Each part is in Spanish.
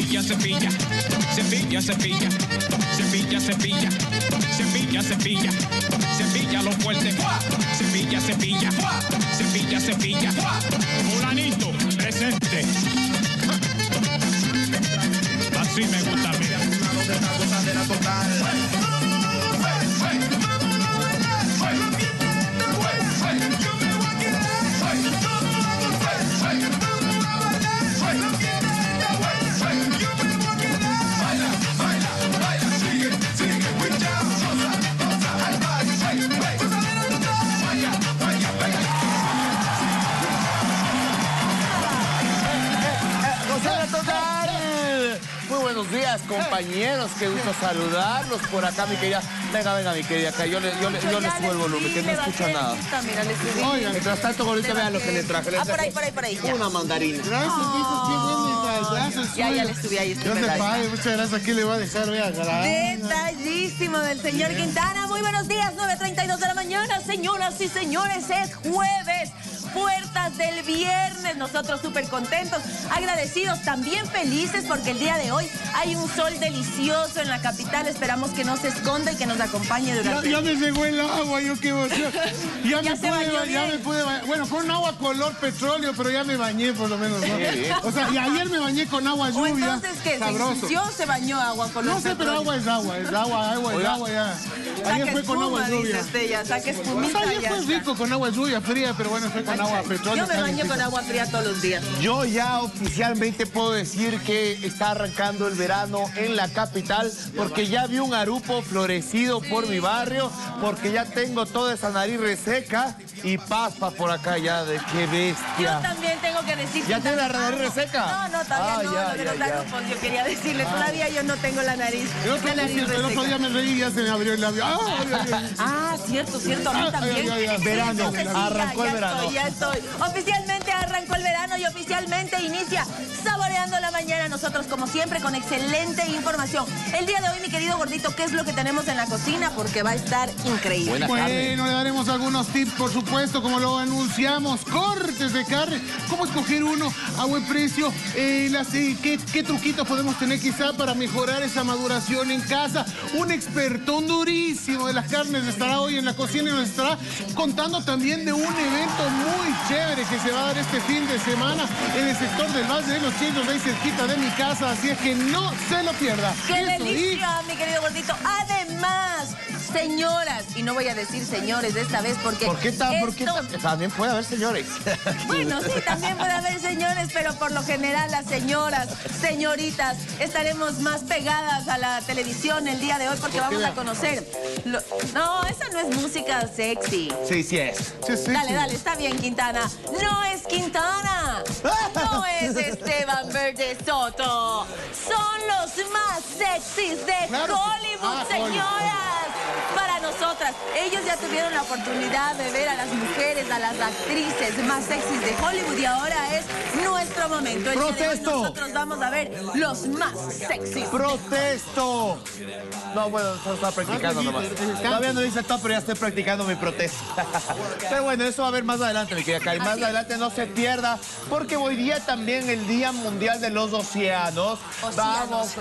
cepilla, cepilla, cepilla, cepilla, cepilla, cepilla, cepilla, cepilla, cepilla lo fuerte, cepilla, cepilla, cepilla, cepilla, fulanito, presente. Así me gusta a mí. Muy buenos días, compañeros. Qué gusto saludarlos por acá, mi querida. Venga, mi querida, acá yo le subo el volumen, que no escucha nada. Oiga, mientras tanto, ahorita vean lo que le traje. Por ahí. Una mandarina. Gracias, gracias. Ya le estuve ahí. Muchas gracias. Aquí le voy a dejar, vea. Detallísimo del señor Quintana. Muy buenos días, 9:32 de la mañana. Señoras y señores, es jueves. Puertas del viernes, nosotros súper contentos, agradecidos, también felices porque el día de hoy hay un sol delicioso en la capital. Esperamos que no se esconda y que nos acompañe durante... Ya me llegó el agua, yo qué emoción. Ya me pude bañar. Bueno, con agua color petróleo, pero ya me bañé por lo menos, ¿no? O sea, y ayer me bañé con agua lluvia. ¿O entonces qué? Sabroso. ¿Se bañó agua color petróleo? No sé, pero agua es agua ya. Ayer fue con agua lluvia. Saque espumita. Ayer fue rico con agua lluvia fría, pero bueno, fue con agua petróleo. Yo me baño con agua fría todos los días. Yo ya oficialmente puedo decir que está arrancando el verano en la capital, porque ya vi un arupo florecido por mi barrio, porque ya tengo toda esa nariz reseca y paspa por acá ya, de qué bestia. Yo también tengo que decir... ¿Ya tiene la nariz reseca? No, todavía no, lo de los arupos, yo quería decirle, todavía yo no tengo la nariz. El otro día me reí y ya se me abrió el labio. Cierto, a mí también. Verano, arrancó el verano. Ya estoy. Oficialmente arrancó el verano y oficialmente inicia Saboreando la Mañana. Nosotros, como siempre, con excelente información. El día de hoy, mi querido gordito, ¿qué es lo que tenemos en la cocina? Porque va a estar increíble. Bueno, le daremos algunos tips, por supuesto, como lo anunciamos. Cortes de carne, cómo escoger uno a buen precio. ¿Qué truquitos podemos tener quizá para mejorar esa maduración en casa? Un expertón durísimo de las carnes estará hoy en la cocina y nos estará contando también de un evento muy chévere que se va a dar este fin de semana en el sector del Valle de los Chillos, ahí cerquita de mi casa, así es que no se lo pierda. ¡Qué delicia, mi querido gordito! Además, señoras, y no voy a decir señores esta vez porque... ¿Por qué también puede haber señores? Bueno, sí, también puede haber señores, pero por lo general las señoras, señoritas, estaremos más pegadas a la televisión el día de hoy porque vamos a conocer... No, esa no es música sexy. Sí es. Dale, está bien, Quintana. No es Quintana. No es Esteban Verde Soto. Son los más sexys de Hollywood, señoras. Para nosotras, ellos ya tuvieron la oportunidad de ver a las mujeres, a las actrices más sexys de Hollywood y ahora es nuestro momento. El día de hoy nosotros vamos a ver los más sexys. ¡Protesto! No, bueno, solo estaba practicando nomás. Todavía no dice todo, pero ya estoy practicando mi protesta. Pero bueno, eso va a haber más adelante, mi querida Cari. Más adelante no se pierda, porque hoy día también el Día Mundial de los Océanos. Vamos.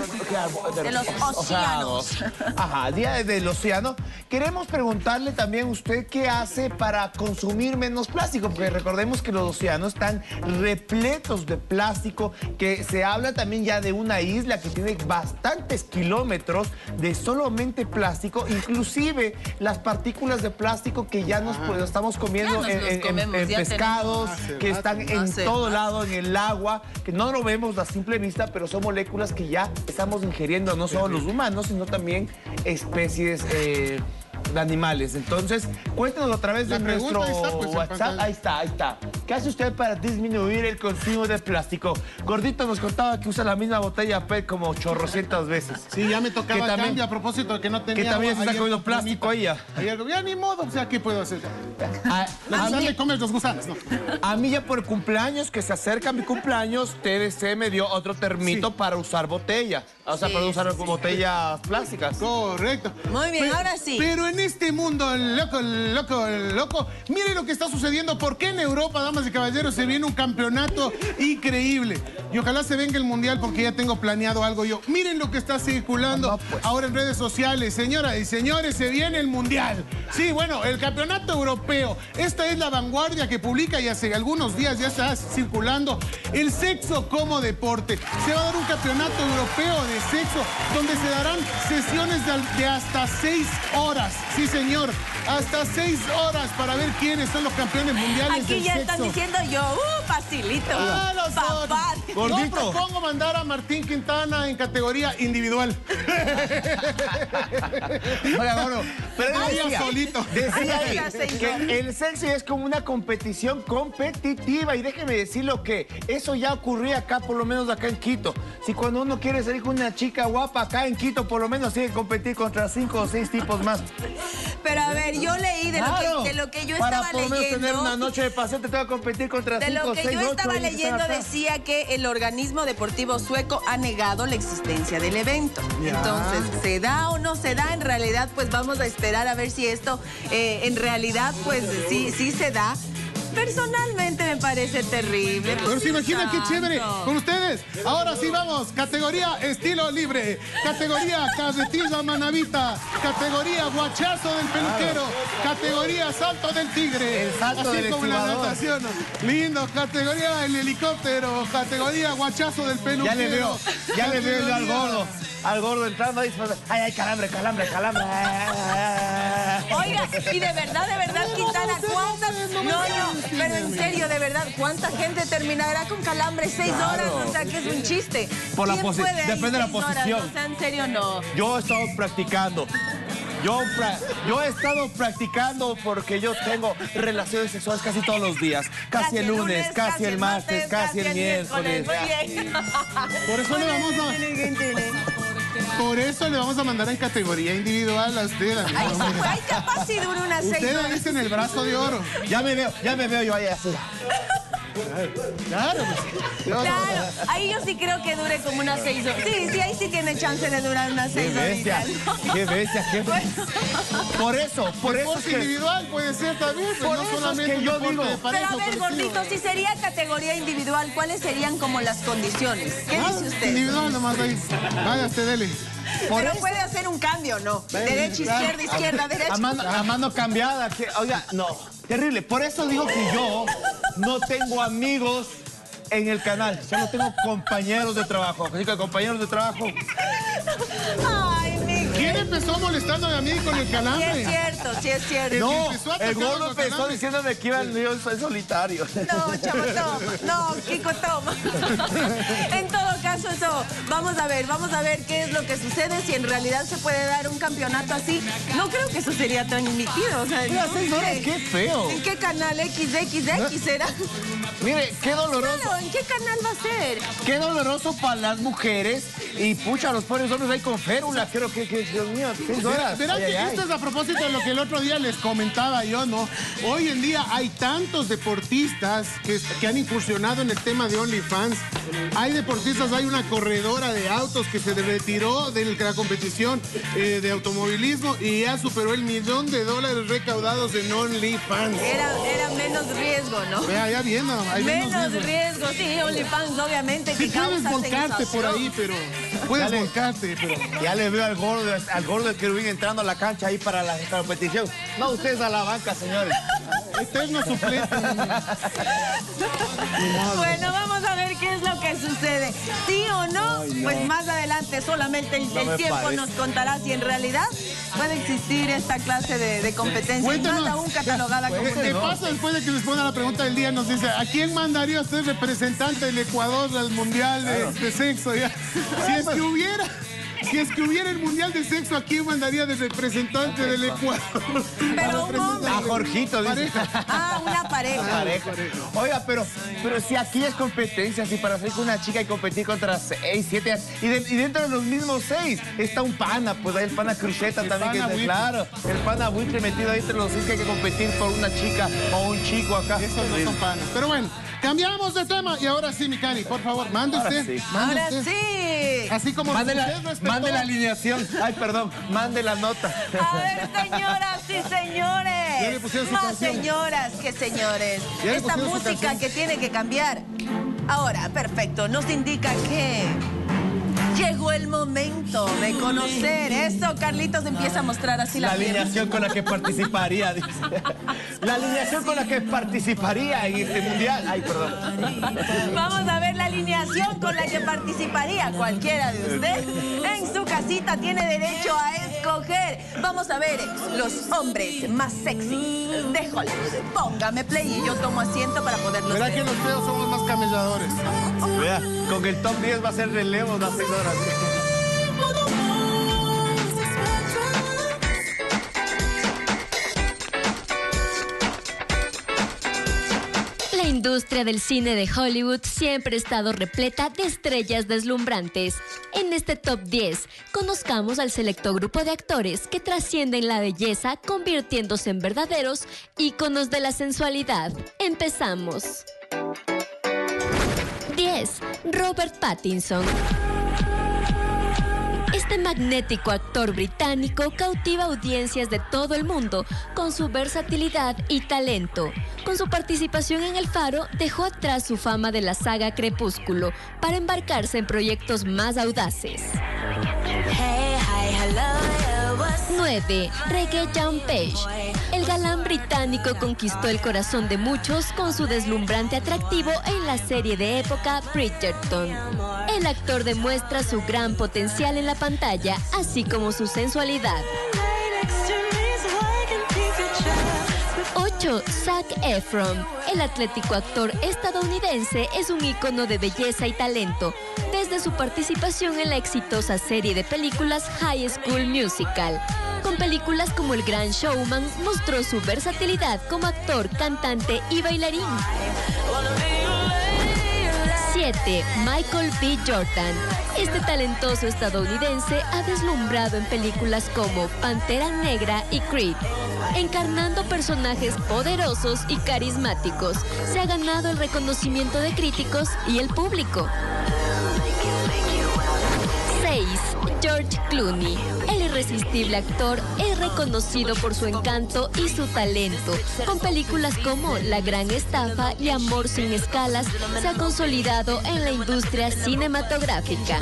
De los océanos. Ajá, Día del Océano. Queremos preguntarle también a usted qué hace para consumir menos plástico, porque recordemos que los océanos están repletos de plástico, que se habla también ya de una isla que tiene bastantes kilómetros de solamente plástico, inclusive las partículas de plástico que ya nos estamos comiendo en pescados, que están en todo lado, en el agua, que no lo vemos a simple vista, pero son moléculas que ya estamos ingiriendo, no solo los humanos, sino también especies de animales. Entonces, cuéntenos a través de nuestro WhatsApp. Ahí está. ¿Qué hace usted para disminuir el consumo de plástico? Gordito nos contaba que usa la misma botella PET como chorrocientas veces. Sí, ya me tocaba cambio a propósito de que no tenía que también agua. se está comiendo plástico ahí ya. Ya ni modo, o sea, ¿qué puedo hacer? Le comes los gusanos, ¿no? A mí ya por cumpleaños, que se acerca mi cumpleaños, TDC me dio otro termito para usar botella. O sea, para usar botellas plásticas. Correcto. Muy bien, ahora sí. Pero en este mundo loco, mire lo que está sucediendo. ¿Por qué en Europa, damas y caballeros, se viene un campeonato increíble? Y ojalá se venga el Mundial porque ya tengo planeado algo yo. Miren lo que está circulando ahora en redes sociales. Señoras y señores, se viene el Mundial. Sí, bueno, el campeonato europeo. Esta es La Vanguardia que publica y hace algunos días ya está circulando el sexo como deporte. Se va a dar un campeonato europeo de sexo donde se darán sesiones de hasta 6 horas. Sí, señor, hasta 6 horas para ver quiénes son los campeones mundiales Aquí del ya sexo. están diciendo yo, facilito. Papá. Yo propongo mandar a Martín Quintana en categoría individual. Oiga, gordo, pero Vaya solito. decía ahí Ay, señor. que el sexo es como una competición competitiva. Y déjeme decirlo que eso ya ocurría acá, por lo menos acá en Quito. Si cuando uno quiere salir con una chica guapa acá en Quito, por lo menos tiene que competir contra 5 o 6 tipos más. Pero a ver, yo leí de lo que yo para estaba por lo menos tener una leyendo. noche de paseo te tengo que competir contra 5 De o lo 6, que yo 8 estaba ahí que están leyendo acá. decía que el organismo deportivo sueco ha negado la existencia del evento. Ya. Entonces, ¿se da o no se da? En realidad, pues vamos a esperar a ver si esto en realidad, pues sí se da. Personalmente me parece terrible. Pero se imagina qué chévere Santo. con ustedes. Ahora sí vamos, categoría estilo libre, categoría carretilla manavita, categoría guachazo del peluquero, categoría salto del tigre. El salto así del como la estibador. natación. Lindo, categoría el helicóptero, categoría guachazo del peluquero. Ya le veo yo categoría- al gordo entrando ahí. Ay, calambre. Oiga, y de verdad, Quintana, ¿cuántas? No, pero en serio, de verdad, ¿cuánta gente terminará con calambre 6 horas? O sea, que es un chiste. Por la ¿Quién posi- puede ahí depende de la 6 horas? posición. O sea, en serio, no. Yo he estado practicando. Yo he estado practicando porque yo tengo relaciones sexuales casi todos los días. Casi el lunes, casi el martes, casi el miércoles. Muy bien. Por eso le vamos Por eso le vamos a mandar en categoría individual a usted. Ay, capaz si dura unas 6 Usted horas. es en el brazo de oro. Ya me veo yo ahí así. Claro. Claro, ahí yo sí creo que dure como unas 6 horas. Sí, ahí sí tiene chance de durar unas 6 Qué bestia, horitas. qué bestia, qué bestia. Por eso es Deporte que... individual puede ser también, pero Por no eso es solamente que un yo deporte digo. de pareja Pero a ver, colectivo. gordito, si sería categoría individual, ¿cuáles serían como las condiciones? ¿Qué Ah, dice usted? individual nomás ahí. Vaya usted, dele. Pero puede hacer un cambio, ¿no? Derecha, izquierda, derecha. A mano cambiada. Oiga, no. Terrible. Por eso digo que yo no tengo amigos en el canal. Solo tengo compañeros de trabajo. Así que compañeros de trabajo. Ay, Miguel. ¿Quién empezó molestándome a mí con el Sí calambre? es cierto, sí es cierto. No, empezó a el atacar gordo los empezó canales. diciéndome que iba yo soy solitario. No, chavo, toma. No, Kiko, toma. En todo caso, eso, vamos a ver qué es lo que sucede, si en realidad se puede dar un campeonato así. No creo que eso sería transmitido, o sea, Mira, no 6 horas, sé. qué feo. ¿En qué canal? ¿XXX será? Mire, qué doloroso. Claro, ¿en qué canal va a ser? Qué doloroso para las mujeres. Y pucha, los pobres hombres ahí con férula. Creo que Dios mío, 6 horas. Verán Ay, que ay, ay. esto es a propósito de lo que el otro día les comentaba yo, ¿no? Hoy en día hay tantos deportistas que han incursionado en el tema de OnlyFans. Hay deportistas, hay una corredora de autos que se retiró de la competición de automovilismo y ya superó el $1.000.000 recaudados en OnlyFans. Era menos riesgo, ¿no? Vea, ya viendo, hay Menos riesgo, sí, OnlyFans, obviamente, Sí que puedes causa volcarte por sensación. ahí, pero... Puedes Dale. volcarte, pero... Ya le veo al gordo del querubín entrando a la cancha ahí para la competición. No, ustedes a la banca, señores. Eterno suplente. Bueno, vamos a ver qué es lo que sucede. ¿Sí o no? Pues más adelante solamente el me tiempo parece. nos contará si en realidad puede existir esta clase de competencia. Cuéntanos. Más aún catalogada como un ¿Qué deporte. pasa después de que responda la pregunta del día? Nos dice, ¿a quién mandaría usted representante del Ecuador al Mundial de sexo? Ya? Si es que hubiera el Mundial de sexo, ¿a quién mandaría de representante del Ecuador? Pero un hombre. A Jorgito, dice. Pareja. Ah, una pareja. Pareja. Oiga, pero si aquí es competencia, si para salir con una chica y competir contra 6, 7, y dentro de los mismos 6 está un pana, pues hay el pana Crucheta también, pana que es buitre. claro, el pana buitre metido ahí entre los 6 que hay que competir por una chica o un chico acá. Eso no son panas. Pero bueno, Cambiamos de tema. Y ahora sí, mi Cari, por favor, mande usted. Sí. Mande Ahora usted. sí. Así como Mande usted respetó. la alineación. Ay, perdón, mande la nota. A ver, señoras y señores. Ya le pusieron su Más canción. señoras que señores. Ya le Esta pusieron su música canción. que tiene que cambiar. Ahora, perfecto, nos indica que llegó el momento de conocer. Eso, Carlitos empieza a mostrar así La la pierna. alineación con la que participaría, dice. La alineación con la que participaría en este mundial. Ay, perdón. Vamos a ver la alineación con la que participaría cualquiera de ustedes. En su casita tiene derecho a escoger. Vamos a ver los hombres más sexy de Hollywood. Póngame play y yo tomo asiento para poderlos Verá ver. que los feos somos más camelladores. Vea, con el top 10 va a ser relevo las señoras. La industria del cine de Hollywood siempre ha estado repleta de estrellas deslumbrantes. En este top 10, conozcamos al selecto grupo de actores que trascienden la belleza convirtiéndose en verdaderos íconos de la sensualidad. Empezamos. 10. Robert Pattinson. Este magnético actor británico cautiva audiencias de todo el mundo con su versatilidad y talento. Con su participación en El Faro, dejó atrás su fama de la saga Crepúsculo para embarcarse en proyectos más audaces. 9. Regé-Jean Page. El galán británico conquistó el corazón de muchos con su deslumbrante atractivo en la serie de época Bridgerton. El actor demuestra su gran potencial en la pantalla, así como su sensualidad. 8. Zac Efron. El atlético actor estadounidense es un ícono de belleza y talento, desde su participación en la exitosa serie de películas High School Musical. Con películas como El Gran Showman, mostró su versatilidad como actor, cantante y bailarín. 7. Michael B. Jordan. Este talentoso estadounidense ha deslumbrado en películas como Pantera Negra y Creed. Encarnando personajes poderosos y carismáticos, se ha ganado el reconocimiento de críticos y el público. 6. George Clooney. El irresistible actor es reconocido por su encanto y su talento. Con películas como La Gran Estafa y Amor sin escalas, se ha consolidado en la industria cinematográfica.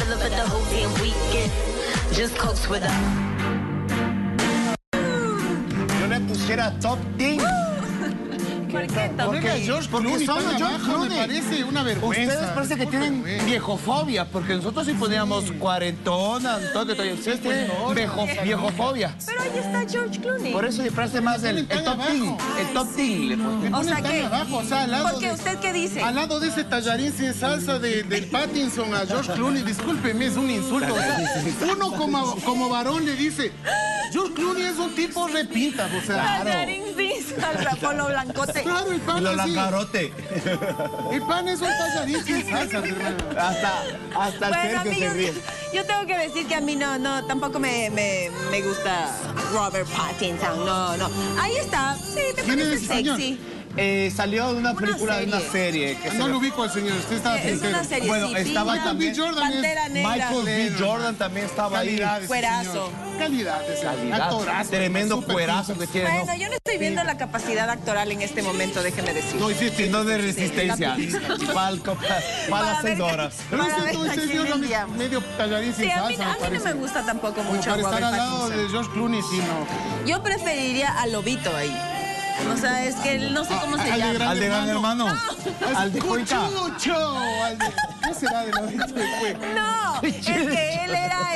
Yo le pusiera top 10. ¿Por qué top Oiga, 10? George Porque Clooney son tan George abajo, me Clooney. parece una vergüenza. Ustedes parece que tienen viejofobia, porque nosotros sí poníamos cuarentonas, todo. Ustedes tienen viejofobia. Pero ahí está George Clooney. Por eso le parece más el top 10. El top 10 le puse. O sea Ponen tan que... abajo, o sea, al lado Porque de- usted qué dice. Al lado de ese tallarín sin salsa del Pattinson a George Clooney, discúlpeme, es un insulto. O sea, uno como varón le dice, George Clooney es un tipo repinta, o sea. Tallarín sin salsa por lo blancote. Claro, el pan Lo así. lancarote. El pan es un tallarín sin salsa, mi hermano. Hasta el Bueno, Sergio se amigos, ríe. yo tengo que decir que a mí no, tampoco me gusta Robert Pattinson, no. Ahí está, sí, me ¿Quién parece es ese señor? sexy. Salió de una película, de una serie. Que No se- lo ubico al señor, usted estaba Es sincero. una serie. Bueno, estaba Michael también B. Jordan Pantera es Negra. Michael B. Jordan también estaba ahí. calidad ese Cuerazo. señor. Calidad ese Calidad. actorazo. Tremendo súper cuerazo que tiene. ¿no? Bueno, yo no estoy viendo la capacidad actoral en este momento, déjeme decir. No, hiciste No de resistencia. Para las 6 horas. Pero Para usted ver todo a ese quién señor le enviamos. medio tallarín sin Sí, a salsa, mí no parece. me gusta tampoco Como mucho para estar Robert al lado Pattinson. de George Clooney, sí, no. Yo preferiría a Lobito ahí. O sea, es que él no sé cómo se al de llama. Gran Al de Gran Hermano. Al de Cuenca. Cuchucho. ¿Qué será de Lobito después? No, es que él era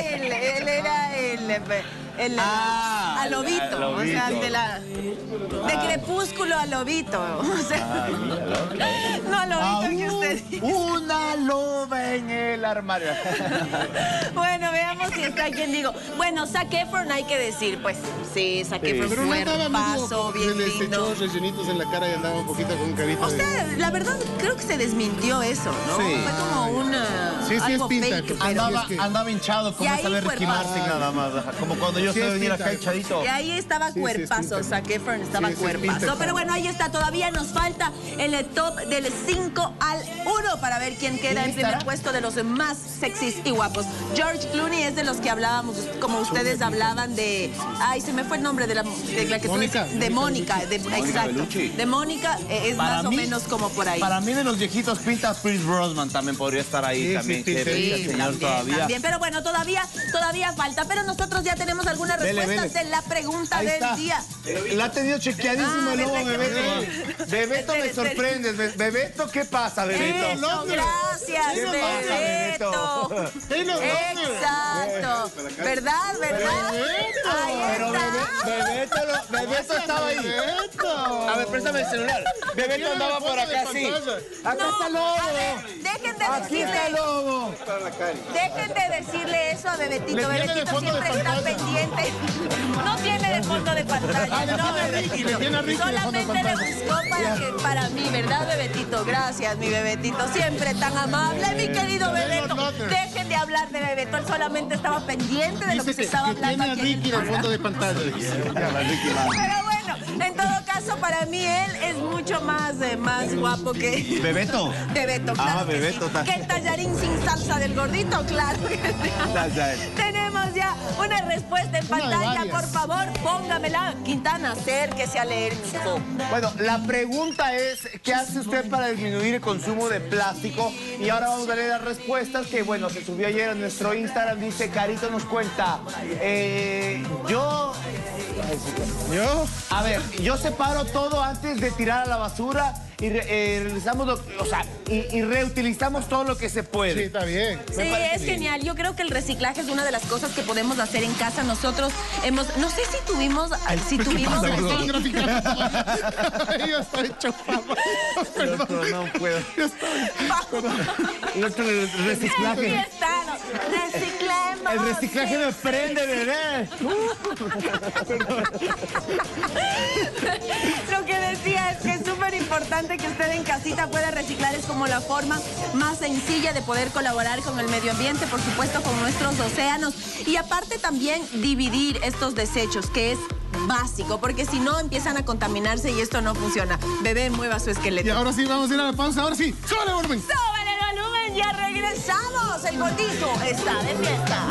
el a Lobito, o sea, de Crepúsculo a Lobito, o sea, no a Lobito que usted. Una loba en el armario. Bueno, veamos si está quien digo. Bueno, Zac Efron hay que decir, pues, sí, Zac Efron Pero no andaba cuerpazo, medio, bien se le lindo. echó rellenitos en la cara y andaba un poquito con carita O sea, la verdad creo que se desmintió eso, ¿no? Sí. Fue como una... Sí, sí, algo es pinta. fake, pero... Andaba hinchado, como Y ahí saber Ricky cuerpazo. Martin nada más. Ajá, como cuando yo Sí, sé es venir pinta. acá hinchadito. Y ahí estaba Sí, cuerpazo, sí, Zac Efron estaba Sí, sí, cuerpazo. pinta. Pero bueno, ahí está, todavía nos falta en el top del 5 al 1 para ver quién queda ¿Quién en primer estará? puesto de los más sexys y guapos. George Clooney es de los que hablábamos, como ustedes hablaban de... Ay, se me fue el nombre de la que Mónica. de Mónica, exacto. Bellucci. De Mónica es Para más o mí- menos como por ahí. Para mí de los viejitos pinta Pierce Brosnan también podría estar ahí Sí, también. sí, que sí, bella, Sí, señor, todavía. también. Pero bueno, todavía falta. Pero nosotros ya tenemos algunas Vele, respuestas vele. de la pregunta Ahí del está. día. La ha tenido chequeadísimo el lobo, ¿verdad que Bebeto. Bebeto me Espere. sorprende. Bebeto, ¿qué pasa, Bebeto? Eso, gracias, ¿Qué pasa, Bebeto. Taylor Lautner. Exacto. ¿Verdad? Ahí Pero está. Bebeto estaba ahí. A ver, préstame el celular. Bebeto andaba por acá, sí. Acá está el lobo. A ver, dejen de Aquí está el decirle, lobo. dejen de decirle eso a Bebetito. Le tiene de Bebetito fondo de siempre está pantalla. pendiente. No tiene de fondo de pantalla, le no, tiene a Ricky, Bebetito. le tiene a Ricky de fondo de Solamente le pantalla. buscó para mí, ¿verdad, Bebetito? Gracias, mi Bebetito. Siempre tan amable, mi querido Bebeto. Lautner. Dejen de hablar de Bebeto. Él solamente estaba pendiente de lo que Dice se estaba que hablando tiene a aquí en el Ricky de fondo de pantalla. Pero bueno, en todo caso, para mí él es mucho más guapo que Bebeto. Bebeto. Claro Ah, que Bebeto sí. está- Que el tallarín sin salsa del gordito, claro que sí. Tenemos ya una respuesta en Una de pantalla, varias. por favor, póngamela. Quintana, acérquese a leer, mijo. Bueno, la pregunta es, ¿qué hace usted para disminuir el consumo de plástico? Y ahora vamos a leer las respuestas que, bueno, se subió ayer a nuestro Instagram. Dice, Carito nos cuenta, a ver, yo separo todo antes de tirar a la basura y realizamos y reutilizamos todo lo que se Sí, puede. está bien. Sí, es genial. Yo creo que el reciclaje es una de las cosas que podemos hacer en casa. Nosotros no sé si tuvimos así. Yo estoy hecho fama. Perdón. No puedo. Nuestro Aquí reciclaje. está, ¿no? Reciclemos. El reciclaje me prende, bebé. Lo que decía es que es súper importante que usted en casita pueda reciclar. Es como la forma más sencilla de poder colaborar con el medio ambiente, por supuesto, con nuestros océanos. Y aparte también dividir estos desechos, que es básico, porque si no empiezan a contaminarse y esto no funciona. Bebé, mueva su esqueleto. Y ahora sí, vamos a ir a la pausa. Ahora sí, súbale volumen. ¡Súbale el volumen! ¡Ya regresamos! El gordito está de fiesta.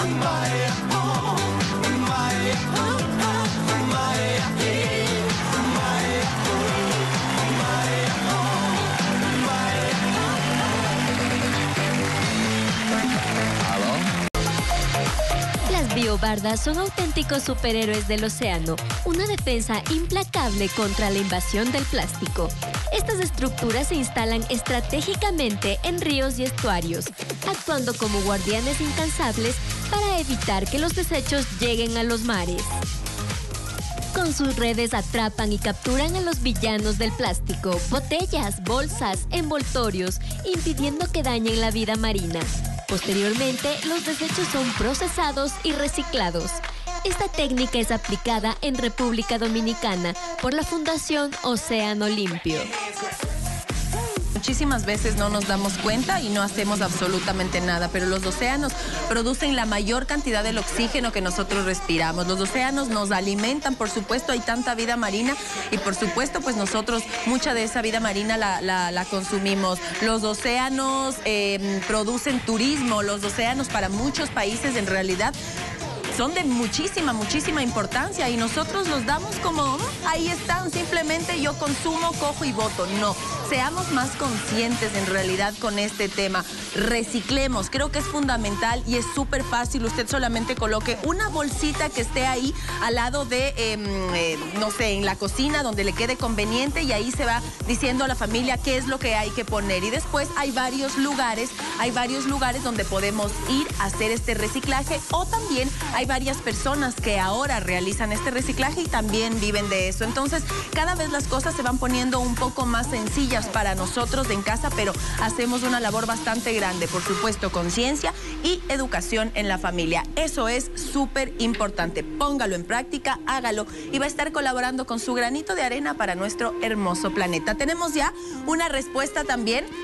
Las biobardas son auténticos superhéroes del océano, una defensa implacable contra la invasión del plástico. Estas estructuras se instalan estratégicamente en ríos y estuarios, actuando como guardianes incansables para evitar que los desechos lleguen a los mares. Con sus redes atrapan y capturan a los villanos del plástico, botellas, bolsas, envoltorios, impidiendo que dañen la vida marina. Posteriormente, los desechos son procesados y reciclados. Esta técnica es aplicada en República Dominicana por la Fundación Océano Limpio. Muchísimas veces no nos damos cuenta y no hacemos absolutamente nada, pero los océanos producen la mayor cantidad del oxígeno que nosotros respiramos. Los océanos nos alimentan, por supuesto, hay tanta vida marina y por supuesto, pues nosotros mucha de esa vida marina la consumimos. Los océanos producen turismo, los océanos para muchos países en realidad son de muchísima importancia y nosotros los damos como, ahí están, simplemente yo consumo, cojo y boto. No, seamos más conscientes en realidad con este tema. Reciclemos, creo que es fundamental y es súper fácil. Usted solamente coloque una bolsita que esté ahí al lado de, no sé, en la cocina donde le quede conveniente y ahí se va diciendo a la familia qué es lo que hay que poner. Y después hay varios lugares donde podemos ir a hacer este reciclaje o también hay varias personas que ahora realizan este reciclaje y también viven de eso. Entonces, cada vez las cosas se van poniendo un poco más sencillas para nosotros en casa, pero hacemos una labor bastante grande. Por supuesto, conciencia y educación en la familia. Eso es súper importante. Póngalo en práctica, hágalo y va a estar colaborando con su granito de arena para nuestro hermoso planeta. Tenemos ya una respuesta también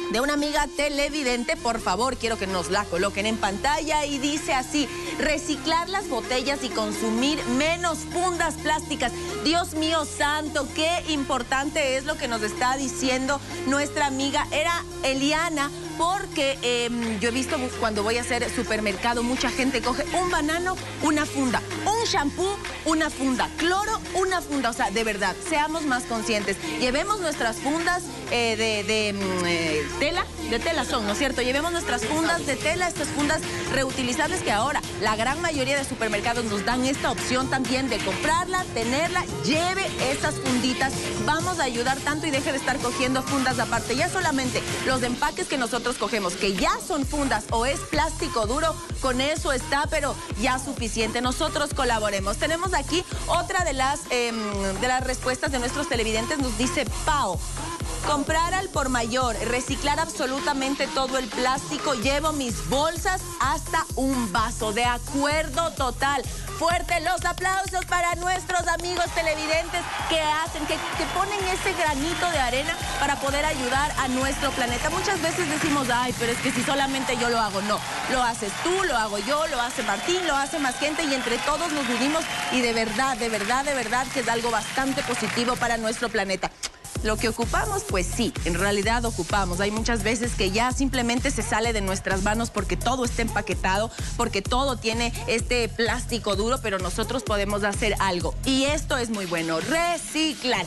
de una amiga televidente. Por favor, quiero que nos la coloquen en pantalla y dice así: reciclar las botellas y consumir menos fundas plásticas. Dios mío santo, qué importante es lo que nos está diciendo nuestra amiga. Era Eliana, porque yo he visto cuando voy a hacer supermercado, mucha gente coge un banano, una funda, un shampoo, una funda, cloro, una funda. O sea, de verdad, seamos más conscientes. Llevemos nuestras fundas de tela son, ¿no es cierto? Llevemos nuestras fundas de tela, estas fundas reutilizables que ahora la gran mayoría de supermercados nos dan esta opción también de comprarla, tenerla. Lleve estas funditas, vamos a ayudar tanto y deje de estar cogiendo fundas aparte. Ya solamente los empaques que nosotros cogemos, que ya son fundas o es plástico duro, con eso está, pero ya suficiente. Nosotros colaboremos. Tenemos aquí otra de las respuestas de nuestros televidentes. Nos dice Pau: comprar al por mayor, reciclar absolutamente todo el plástico, llevo mis bolsas hasta un vaso. De acuerdo total. Fuerte los aplausos para nuestros amigos televidentes que hacen, que ponen ese granito de arena para poder ayudar a nuestro planeta. Muchas veces decimos, ay, pero es que si solamente yo lo hago. No, lo haces tú, lo hago yo, lo hace Martín, lo hace más gente y entre todos nos unimos y de verdad que es algo bastante positivo para nuestro planeta. Lo que ocupamos, pues sí, en realidad ocupamos. Hay muchas veces que ya simplemente se sale de nuestras manos porque todo está empaquetado, porque todo tiene este plástico duro, pero nosotros podemos hacer algo. Y esto es muy bueno, reciclar.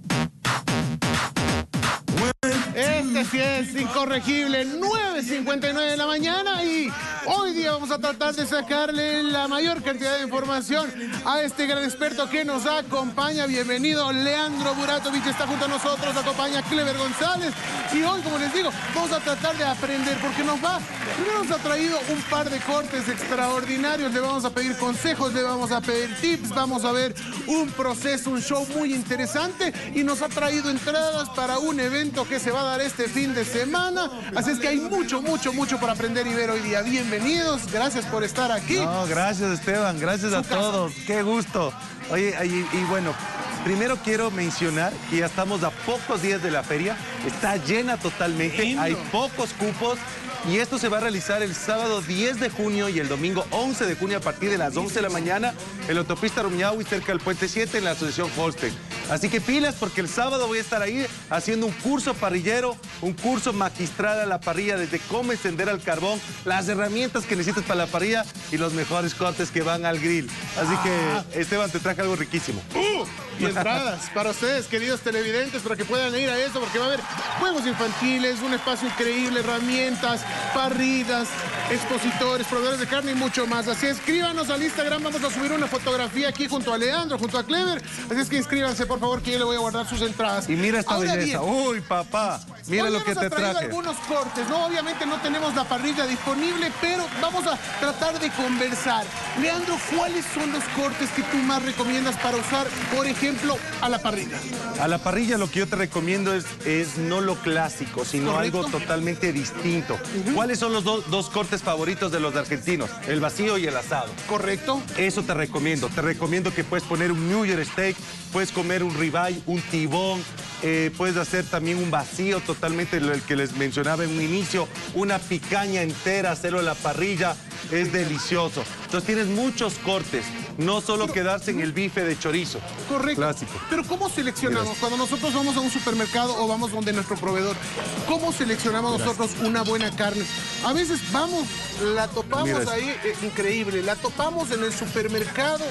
Este sí es incorregible, 9:59 de la mañana y hoy día vamos a tratar de sacarle la mayor cantidad de información a este gran experto que nos acompaña. Bienvenido, Leandro Buratovich está junto a nosotros, acompaña Clever González y hoy, como les digo, vamos a tratar de aprender porque primero nos ha traído un par de cortes extraordinarios, le vamos a pedir consejos, le vamos a pedir tips, vamos a ver un proceso, un show muy interesante y nos ha traído entradas para un evento que se va a dar este fin de semana, así es que hay mucho por aprender y ver hoy día. Bienvenidos, gracias por estar aquí. No, gracias Esteban, gracias a todos, qué gusto. Oye, y bueno, primero quiero mencionar que ya estamos a pocos días de la feria, está llena totalmente, lindo. Hay pocos cupos. Y esto se va a realizar el sábado 10 de junio y el domingo 11 de junio a partir de las 11 de la mañana en la autopista Rumiñahui, cerca del Puente 7, en la Asociación Holstein. Así que pilas, porque el sábado voy a estar ahí haciendo un curso parrillero, un curso magistral a la parrilla, desde cómo encender al carbón, las herramientas que necesitas para la parrilla y los mejores cortes que van al grill. Así que, Esteban, te traje algo riquísimo. Y entradas para ustedes, queridos televidentes, para que puedan ir a esto, porque va a haber juegos infantiles, un espacio increíble, herramientas, parridas, expositores, proveedores de carne y mucho más. Así escríbanos al Instagram, vamos a subir una fotografía aquí junto a Leandro, junto a Clever. Así es que inscríbanse, por favor, que yo le voy a guardar sus entradas. Y mira esta Ahora belleza. Bien, uy, papá, mira lo que te traje. Algunos cortes, ¿no? Obviamente no tenemos la parrilla disponible, pero vamos a tratar de conversar. Leandro, ¿cuáles son los cortes que tú más recomiendas para usar, por ejemplo, a la parrilla? A la parrilla lo que yo te recomiendo es no lo clásico, sino algo totalmente distinto. ¿Cuáles son los dos cortes favoritos de los argentinos? El vacío y el asado. Correcto. Eso te recomiendo. Te recomiendo que puedes poner un New York steak, puedes comer un ribeye, un tibón, puedes hacer también un vacío totalmente, el que les mencionaba en un inicio, una picaña entera, hacerlo en la parrilla, es delicioso. Entonces tienes muchos cortes, no solo quedarse en el bife de chorizo. Correcto. Clásico. Pero ¿cómo seleccionamos? Mira. Cuando nosotros vamos a un supermercado o vamos donde nuestro proveedor, ¿cómo seleccionamos nosotros una buena carne? A veces vamos, la topamos ahí, increíble, la topamos en el supermercado.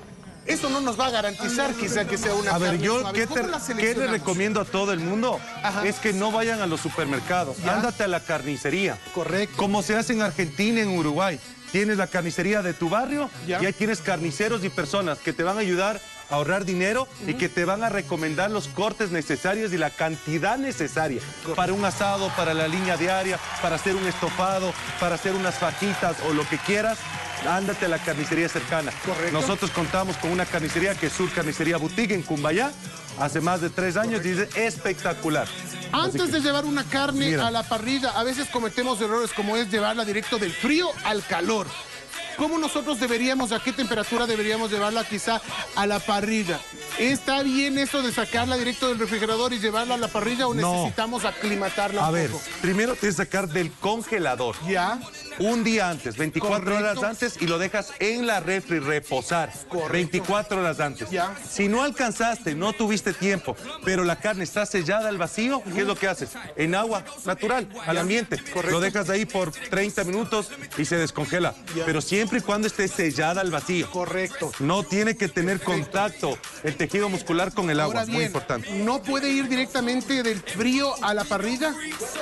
Eso no nos va a garantizar quizá que sea una carne. A ver, yo suave. ¿qué le recomiendo a todo el mundo? Ajá. Es que no vayan a los supermercados, ándate a la carnicería. Correcto. Como se hace en Argentina, en Uruguay. Tienes la carnicería de tu barrio y ahí tienes carniceros y personas que te van a ayudar a ahorrar dinero y que te van a recomendar los cortes necesarios y la cantidad necesaria para un asado, para la línea diaria, para hacer un estofado, para hacer unas fajitas o lo que quieras. Ándate a la carnicería cercana. Correcto. Nosotros contamos con una carnicería que es Sur Carnicería Boutique en Cumbayá, hace más de 3 años. Correcto. Y es espectacular. Antes de llevar una carne a la parrilla, a veces cometemos errores como es llevarla directo del frío al calor. ¿cómo nosotros deberíamos, a qué temperatura deberíamos llevarla quizá a la parrilla? ¿Está bien eso de sacarla directo del refrigerador y llevarla a la parrilla o necesitamos aclimatarla un poco? Primero tienes que sacar del congelador. Ya. Un día antes, 24 horas antes, y lo dejas en la refri reposar. Correcto. 24 horas antes. Ya. Si no alcanzaste, no tuviste tiempo, pero la carne está sellada al vacío, ¿qué es lo que haces? En agua natural, al ambiente. Correcto. Lo dejas ahí por 30 minutos y se descongela. Ya. Pero siempre y cuando esté sellada al vacío. Correcto. No tiene que tener contacto el tejido muscular con el agua. Ahora bien, muy importante. ¿no puede ir directamente del frío a la parrilla?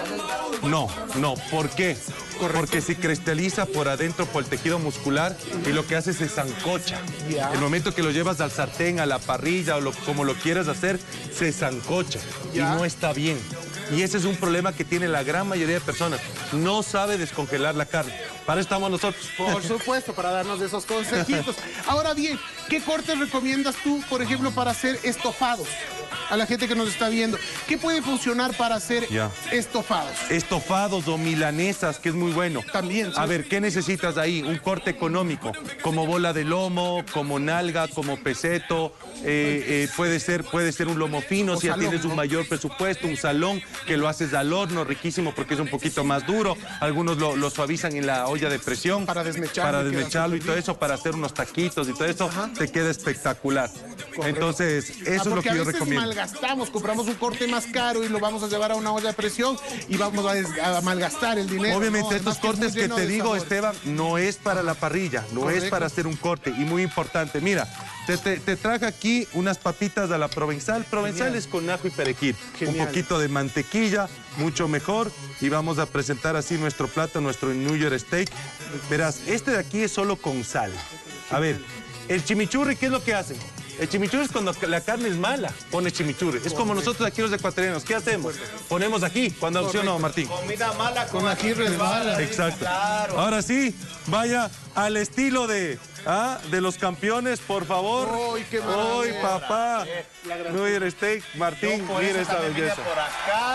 No. ¿Por qué? Correcto. Porque si cristaliza por adentro por el tejido muscular y lo que hace se zancocha. El momento que lo llevas al sartén, a la parrilla o como lo quieras hacer, se zancocha y no está bien. Y ese es un problema que tiene la gran mayoría de personas. No sabe descongelar la carne. Para eso estamos nosotros. Por supuesto, para darnos esos consejitos. Ahora bien, ¿qué cortes recomiendas tú, por ejemplo, para hacer estofados? A la gente que nos está viendo, ¿qué puede funcionar para hacer estofados? Estofados o milanesas, que es muy bueno. También, sí. A ver, ¿qué necesitas ahí? Un corte económico, como bola de lomo, como nalga, como peseto. Puede ser un lomo fino, si ya tienes un mayor presupuesto, un salón, que lo haces al horno, riquísimo porque es un poquito más duro. Algunos lo suavizan en la olla de presión. Para desmecharlo. Para desmecharlo y todo eso, para hacer unos taquitos y todo eso, te queda espectacular. Correcto. Entonces, eso es lo que yo recomiendo. Malgastamos, compramos un corte más caro y lo vamos a llevar a una olla de presión y vamos a malgastar el dinero. Obviamente, estos cortes que te digo, Esteban, no es para la parrilla, no es para hacer un corte. Y muy importante, mira, te traje aquí unas papitas a la provenzal. Provenzal es con ajo y perejil. Un poquito de mantequilla, mucho mejor. Y vamos a presentar así nuestro plato, nuestro New York Steak. Verás, este de aquí es solo con sal. A ver, el chimichurri, ¿qué es lo que hacen? El chimichurri es cuando la carne es mala, pones chimichurri. Es como nosotros aquí los ecuatorianos. ¿Qué hacemos? Ponemos aquí, cuando ¿sí o no, Martín? Comida mala con aquí resbala. Exacto. Claro. Ahora sí, vaya al estilo de los campeones, por favor. ¡Uy, qué maravilla! ¡Uy, papá! New York Steak, Martín, mira esta belleza. Por acá.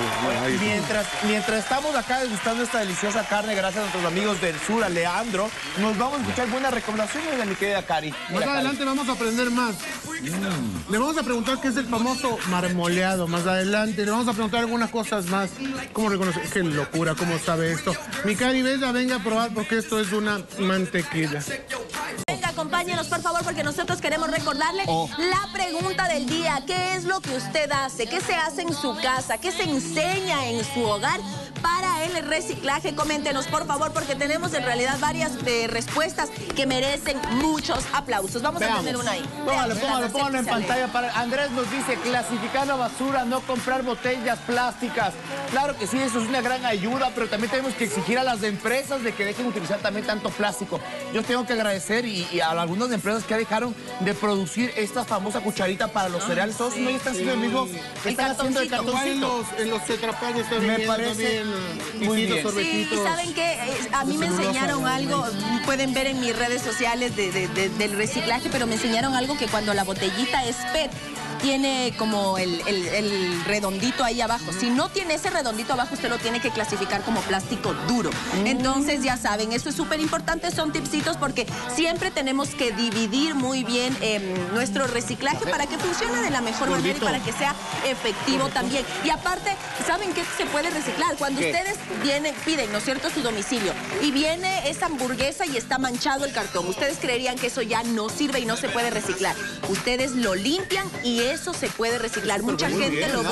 Mientras estamos acá degustando esta deliciosa carne, gracias a nuestros amigos del sur, a Leandro, nos vamos a escuchar buenas recomendaciones de mi querida Cari. Más adelante vamos a aprender más. Le vamos a preguntar qué es el famoso marmoleado. Más adelante le vamos a preguntar algunas cosas más. ¿Cómo reconoce? Qué locura, ¿cómo sabe esto? Mi Cari, bella, venga a probar porque esto es una mantequilla. Venga, acompáñenos, por favor, porque nosotros queremos recordarle la pregunta del día. ¿Qué es lo que usted hace? ¿Qué se hace en su casa? ¿Qué se enseña en su hogar para el reciclaje? Coméntenos, por favor, porque tenemos en realidad varias respuestas que merecen muchos aplausos. Vamos a tener una ahí. Póngalo en pantalla. Andrés nos dice, clasificar la basura, no comprar botellas plásticas. Claro que sí, eso es una gran ayuda, pero también tenemos que exigir a las empresas de que dejen utilizar también tanto plástico. Yo tengo que agradecer y a algunas empresas que dejaron de producir esta famosa cucharita para los cereales. Todos no están haciendo el mismo, están haciendo el cartoncito. En los tetrapaques me parece muy bien. Sí, y ¿saben qué? A mí me enseñaron algo, pueden ver en mis redes sociales del reciclaje, pero me enseñaron algo que cuando la botellita es PET, tiene como el redondito ahí abajo. Si no tiene ese redondito abajo, usted lo tiene que clasificar como plástico duro. Entonces, ya saben, eso es súper importante, son tipsitos porque siempre tenemos que dividir muy bien nuestro reciclaje para que funcione de la mejor manera y para que sea efectivo también. Y aparte, ¿saben qué se puede reciclar? Cuando ustedes piden, ¿no es cierto?, su domicilio y viene esa hamburguesa y está manchado el cartón. Ustedes creerían que eso ya no sirve y no se puede reciclar. Ustedes lo limpian y eso se puede reciclar. Mucha gente lo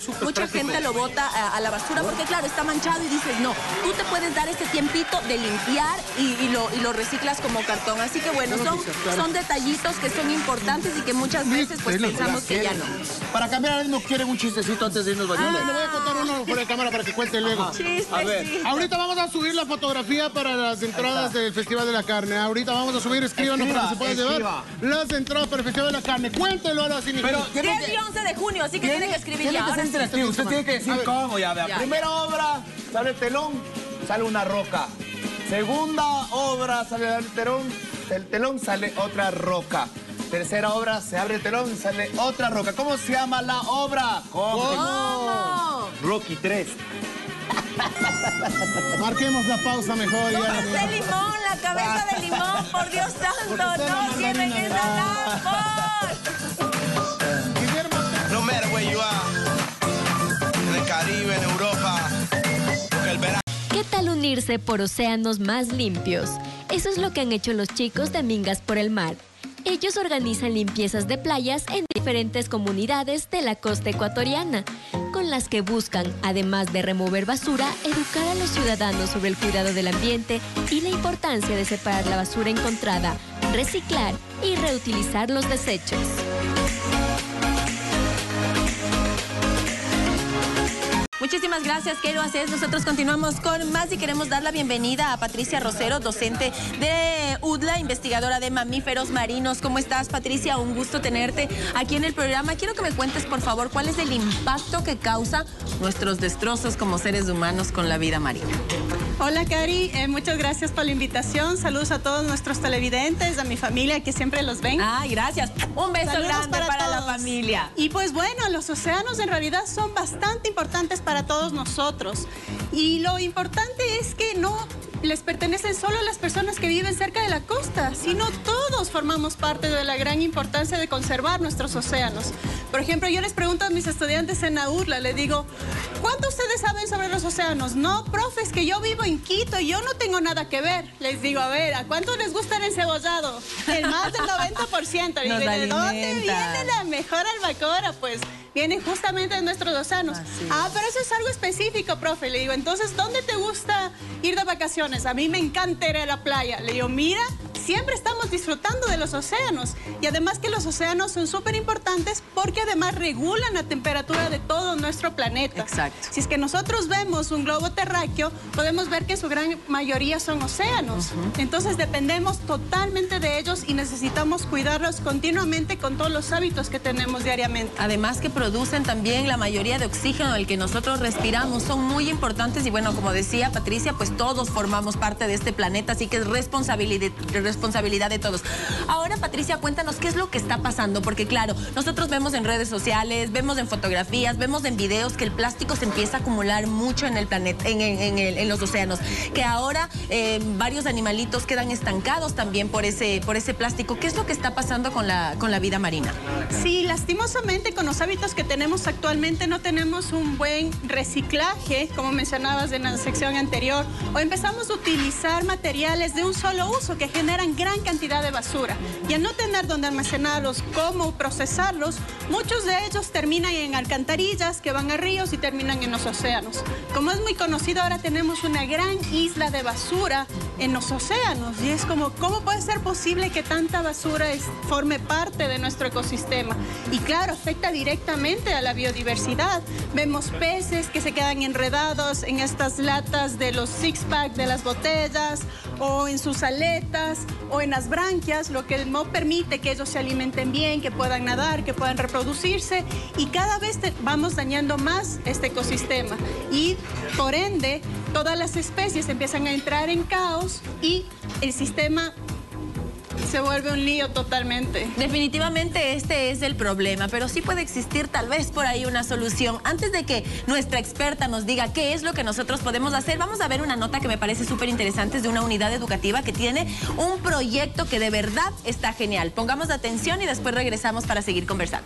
bota a la basura porque, claro, está manchado y dices, no, tú te puedes dar ese tiempito de limpiar y lo reciclas como cartón. Así que, bueno, son detallitos que son importantes y que muchas veces pues pensamos que ya no. Para cambiar el ritmo, ¿quieren un chistecito antes de irnos bañando? Le voy a contar uno por la cámara para que cuente luego. A ver. Ahorita vamos a subir la fotografía para las entradas del Festival de la Carne. Ahorita vamos a subir, escríbanos para que se puedan llevar las entradas para el Festival de la Carne. Cuéntelo ahora, sin 10 y 11 de junio, así que tiene que escribir ya. Tiene que ser interactivo, usted tiene que decir cómo, ya vea. Primera obra, sale el telón, sale una roca. Segunda obra, sale el telón, sale otra roca. Tercera obra, se abre el telón, sale otra roca. ¿Cómo se llama la obra? ¿Cómo? Rocky 3. Marquemos la pausa mejor. Póngase limón, la cabeza de limón, por Dios santo, no lleven esa Guillermo. No matter where you are, en el Caribe, en Europa, el verano. ¿Qué tal unirse por océanos más limpios? Eso es lo que han hecho los chicos de Mingas por el Mar. Ellos organizan limpiezas de playas en diferentes comunidades de la costa ecuatoriana, con las que buscan, además de remover basura, educar a los ciudadanos sobre el cuidado del ambiente y la importancia de separar la basura encontrada, reciclar y reutilizar los desechos. Muchísimas gracias, Keiro Acés. Nosotros continuamos con más y queremos dar la bienvenida a Patricia Rosero, docente de UDLA, investigadora de mamíferos marinos. ¿Cómo estás, Patricia? Un gusto tenerte aquí en el programa. Quiero que me cuentes, por favor, cuál es el impacto que causa nuestros destrozos como seres humanos con la vida marina. Hola, Cari. Muchas gracias por la invitación. Saludos a todos nuestros televidentes, a mi familia que siempre los ven. Ay, gracias. Un beso grande para la familia. Y pues bueno, los océanos en realidad son bastante importantes para todos nosotros. Y lo importante es que no les pertenecen solo a las personas que viven cerca de la costa, sino todos formamos parte de la gran importancia de conservar nuestros océanos. Por ejemplo, yo les pregunto a mis estudiantes en la UDLA, les digo, ¿cuánto ustedes saben sobre los océanos? No, profe, es que yo vivo en Quito y yo no tengo nada que ver. Les digo, a ver, ¿a cuánto les gusta el encebollado? El más del 90%. Digo, ¿de dónde viene la mejor albacora? Pues viene justamente de nuestros océanos. Pero eso es algo específico, profe. Le digo, entonces, ¿dónde te gusta ir de vacaciones? A mí me encanta ir a la playa. Le digo, mira, siempre estamos disfrutando de los océanos. Y además que los océanos son súper importantes porque además regulan la temperatura de todo nuestro planeta. Exacto. Si es que nosotros vemos un globo terráqueo, podemos ver que su gran mayoría son océanos. Entonces dependemos totalmente de ellos y necesitamos cuidarlos continuamente con todos los hábitos que tenemos diariamente. Además que producen también la mayoría de oxígeno del que nosotros respiramos, son muy importantes y bueno, como decía Patricia, pues todos formamos parte de este planeta, así que es responsabilidad de todos. Ahora, Patricia, cuéntanos qué es lo que está pasando, porque claro, nosotros vemos en redes sociales, vemos en fotografías, vemos en videos que el plástico se empieza a acumular mucho en el planeta, en los océanos, que ahora varios animalitos quedan estancados también por ese plástico. ¿Qué es lo que está pasando con la vida marina? Sí, lastimosamente con los hábitos que tenemos actualmente no tenemos un buen reciclaje, como mencionabas en la sección anterior, o empezamos a utilizar materiales de un solo uso que generan gran cantidad de basura. Y al no tener dónde almacenarlos, cómo procesarlos, muchos de ellos terminan en alcantarillas que van a ríos y terminan en los océanos. Como es muy conocido, ahora tenemos una gran isla de basura en los océanos y es como, ¿cómo puede ser posible que tanta basura forme parte de nuestro ecosistema? Y claro, afecta directamente a la biodiversidad. Vemos peces que se quedan enredados en estas latas de los six-pack de las botellas o en sus aletas o en las branquias, lo que no permite que ellos se alimenten bien, que puedan nadar, que puedan reproducirse y cada vez vamos dañando más este ecosistema y por ende todas las especies empiezan a entrar en caos y el sistema se vuelve un lío totalmente. Definitivamente este es el problema, pero sí puede existir tal vez por ahí una solución. Antes de que nuestra experta nos diga qué es lo que nosotros podemos hacer, vamos a ver una nota que me parece súper interesante, es de una unidad educativa que tiene un proyecto que de verdad está genial. Pongamos atención y después regresamos para seguir conversando.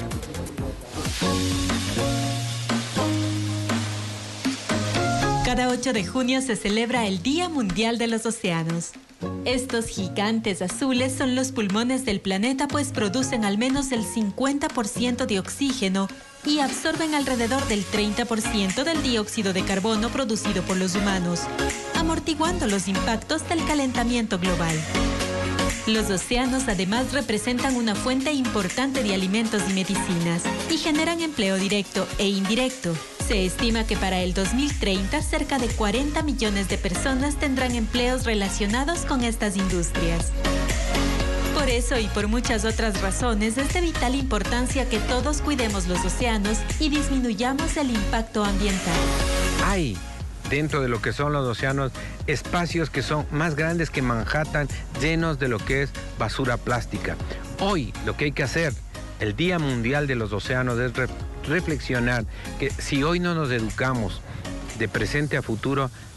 Cada 8 de junio se celebra el Día Mundial de los Océanos. Estos gigantes azules son los pulmones del planeta, pues producen al menos el 50% de oxígeno y absorben alrededor del 30% del dióxido de carbono producido por los humanos, amortiguando los impactos del calentamiento global. Los océanos además representan una fuente importante de alimentos y medicinas y generan empleo directo e indirecto. Se estima que para el 2030 cerca de 40 millones de personas tendrán empleos relacionados con estas industrias. Por eso y por muchas otras razones es de vital importancia que todos cuidemos los océanos y disminuyamos el impacto ambiental. Hay dentro de lo que son los océanos espacios que son más grandes que Manhattan, llenos de lo que es basura plástica. Hoy lo que hay que hacer, el Día Mundial de los Océanos, es reflexionar que si hoy no nos educamos de presente a futuro,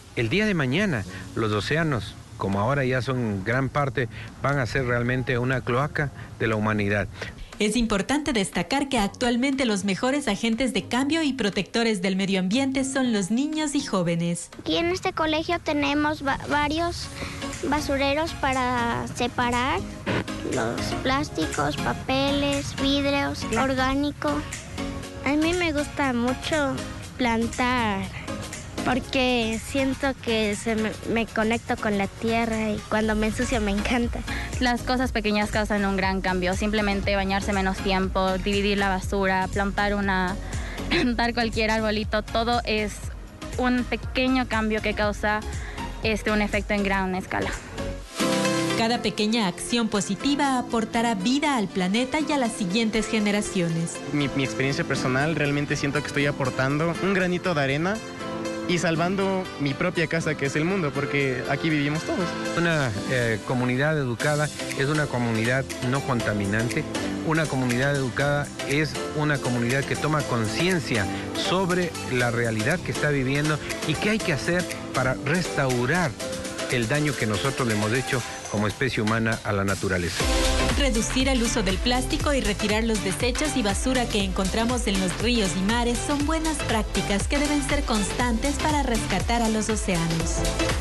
el día de mañana los océanos, como ahora ya son en gran parte, van a ser realmente una cloaca de la humanidad. Es importante destacar que actualmente los mejores agentes de cambio y protectores del medio ambiente son los niños y jóvenes. Aquí en este colegio tenemos varios basureros para separar los plásticos, papeles, vidrios, orgánico. A mí me gusta mucho plantar porque siento que me conecto con la tierra y cuando me ensucio me encanta. Las cosas pequeñas causan un gran cambio, simplemente bañarse menos tiempo, dividir la basura, plantar cualquier arbolito, todo es un pequeño cambio que causa un efecto en gran escala. Cada pequeña acción positiva aportará vida al planeta y a las siguientes generaciones. Mi experiencia personal, realmente siento que estoy aportando un granito de arena y salvando mi propia casa, que es el mundo, porque aquí vivimos todos. Una comunidad educada es una comunidad no contaminante. Una comunidad educada es una comunidad que toma conciencia sobre la realidad que está viviendo y qué hay que hacer para restaurar el daño que nosotros le hemos hecho como especie humana a la naturaleza. Reducir el uso del plástico y retirar los desechos y basura que encontramos en los ríos y mares son buenas prácticas que deben ser constantes para rescatar a los océanos.